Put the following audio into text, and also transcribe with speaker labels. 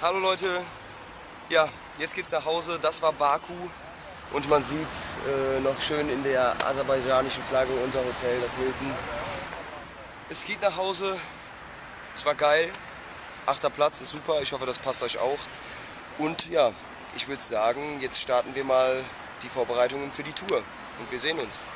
Speaker 1: Hallo Leute, ja, jetzt geht's nach Hause. Das war Baku und man sieht noch schön in der aserbaidschanischen Flagge unser Hotel, das Hilton. Es geht nach Hause, es war geil, 8. Platz ist super, ich hoffe das passt euch auch. Und ja, ich würde sagen, jetzt starten wir mal die Vorbereitungen für die Tour und wir sehen uns.